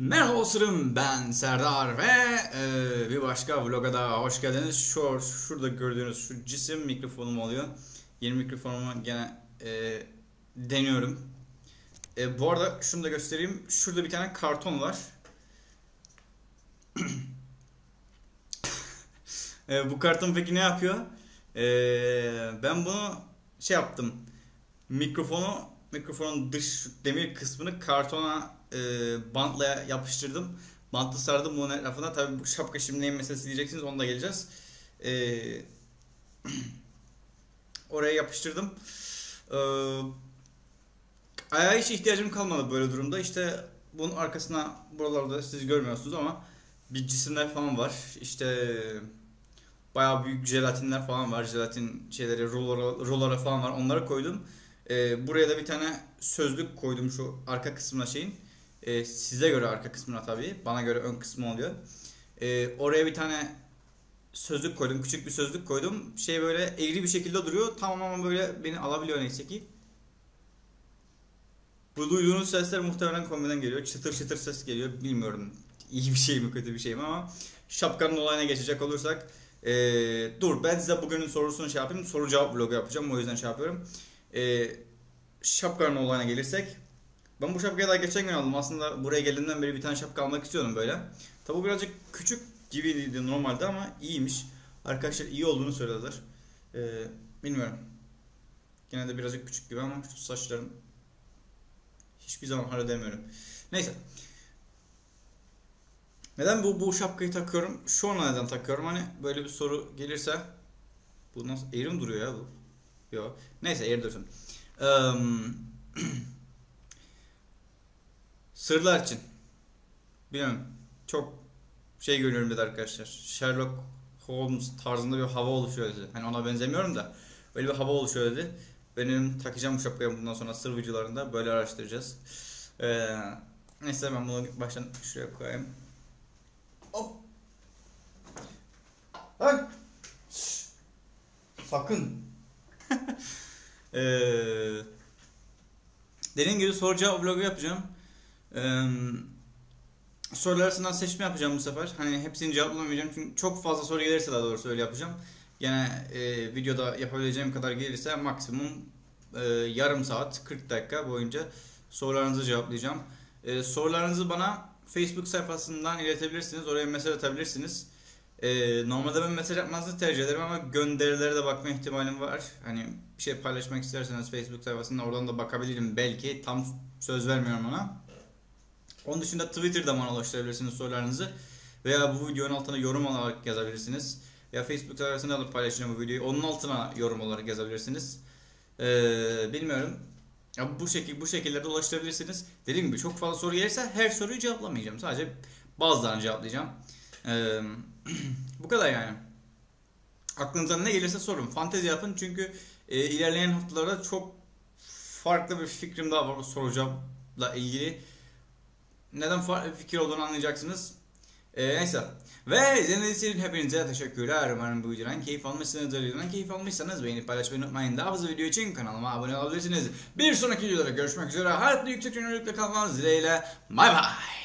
Merhaba dostlarım, ben Serdar ve bir başka vloga daha hoş geldiniz. Şurada gördüğünüz şu cisim mikrofonum oluyor. Yeni mikrofonumu gene deniyorum. Bu arada şunu da göstereyim. Şurada bir tane karton var. Bu karton peki ne yapıyor? Ben bunu yaptım. Mikrofonun dış demir kısmını kartona bantla yapıştırdım. Bantla sardım bunun etrafına. Tabii bu şapka şimdi neyin meselesi diyeceksiniz, onu da geleceğiz. Oraya yapıştırdım. Ayağa hiç ihtiyacım kalmadı böyle durumda. İşte bunun arkasına, buralarda siz görmüyorsunuz ama bir cisimler falan var. İşte bayağı büyük jelatinler falan var. Jelatin şeyleri, rulolara falan var. Onları koydum. Buraya da bir tane sözlük koydum şu arka kısmına şeyin. Size göre arka kısmına tabii. Bana göre ön kısmı oluyor. Oraya bir tane sözlük koydum. Küçük bir sözlük koydum. Böyle eğri bir şekilde duruyor. Tamamen böyle beni alabiliyor neyse ki. Bu duyduğunuz sesler muhtemelen kombiden geliyor. Çıtır çıtır ses geliyor. Bilmiyorum iyi bir şey mi kötü bir şey mi ama şapkanın olayına geçecek olursak dur ben size bugünün sorusunu yapayım. Soru cevap vlogu yapacağım. O yüzden yapıyorum. Şapkanın olayına gelirsek, ben bu şapkayı daha geçen gün aldım. Aslında buraya geldiğimden beri bir tane şapka almak istiyordum böyle. Tabi bu birazcık küçük gibiydi normalde ama iyiymiş. Arkadaşlar iyi olduğunu söylediler. Bilmiyorum. Gene de birazcık küçük gibi ama şu saçlarım hiçbir zaman halledemiyorum. Neyse. Neden bu şapkayı takıyorum? Şu an neden takıyorum? Hani böyle bir soru gelirse, bu nasıl eğri mi duruyor ya bu? Yok. Neyse eğri dursun. Sırlar için. Bilmiyorum. Çok görüyorum dedi arkadaşlar. Sherlock Holmes tarzında bir hava oluşuyor dedi. Hani ona benzemiyorum da böyle bir hava oluşuyor dedi. Benim takacağım bu şapkayı bundan sonra sır videolarında böyle araştıracağız. Neyse ben bunu baştan şuraya koyayım. Hop. Lan. Sakın. Dediğim gibi soru cevap vlogu yapacağım. Sorular arasından seçme yapacağım bu sefer. Hani hepsini cevaplamayacağım çünkü çok fazla soru gelirse, daha doğrusu öyle yapacağım. Gene videoda yapabileceğim kadar gelirse maksimum yarım saat 40 dakika boyunca sorularınızı cevaplayacağım. Sorularınızı bana Facebook sayfasından iletebilirsiniz. Oraya mesaj atabilirsiniz. Normalde ben mesaj atmanızı tercih ederim ama gönderilere de bakma ihtimalim var. Hani bir şey paylaşmak isterseniz Facebook sayfasında oradan da bakabilirim belki. Tam söz vermiyorum ona. Onun dışında Twitter'da bana ulaştırabilirsiniz sorularınızı. Veya bu videonun altına yorum olarak yazabilirsiniz. Veya Facebook sayfasında alıp paylaşacağım bu videoyu. Onun altına yorum olarak yazabilirsiniz. Bilmiyorum. Ya bu şekillerde ulaştırabilirsiniz. Dediğim gibi çok fazla soru gelirse her soruyu cevaplamayacağım. Sadece bazılarını cevaplayacağım. Bu kadar yani. Aklınıza ne gelirse sorun. Fantezi yapın çünkü ilerleyen haftalarda çok farklı bir fikrim daha var bu soru cevapla ilgili. Neden farklı bir fikir olduğunu anlayacaksınız. Neyse. Ve izlediğiniz için hepinize teşekkürler. Umarım bu videodan keyif almışsınızdır. Videodan keyif almışsanız beğenip paylaşmayı unutmayın. Daha fazla video için kanalıma abone olabilirsiniz. Bir sonraki videoda görüşmek üzere. Hayatlı yüksek yönlülükle kalmanız dileğiyle. Bay bay.